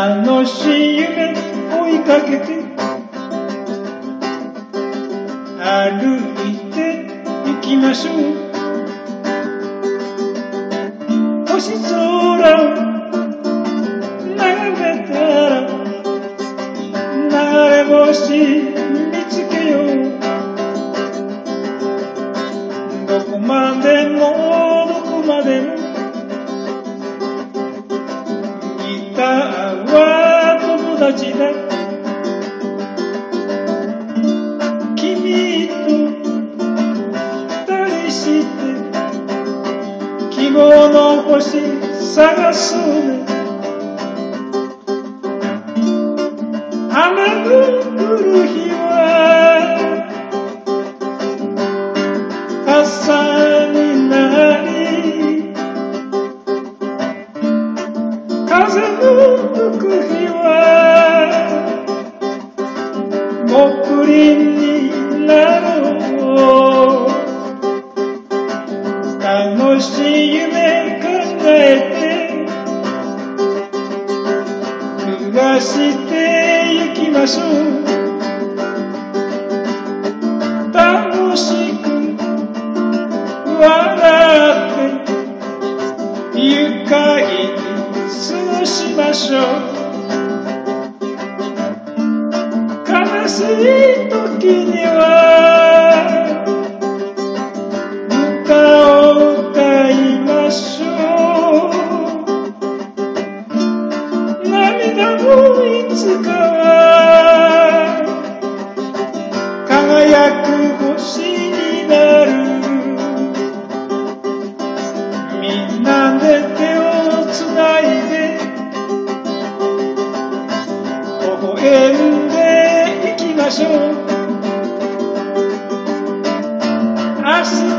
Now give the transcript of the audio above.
楽しい夢追いかけて歩いて行きましょう。星空を眺めたら流れ星見つけよう。どこまでもどこまでもギターは友達だ。君と二人して希望の星探そうね。雨の降る日は傘になり、風の吹く日は木林になろう。楽しい夢考えて暮らしてゆきましょう。楽しく笑って愉快に過ごしましょう。悲しい時には歌を歌いましょう。涙もいつかは輝く星になる。みんなで手をつないで微笑んでいきましょう。明日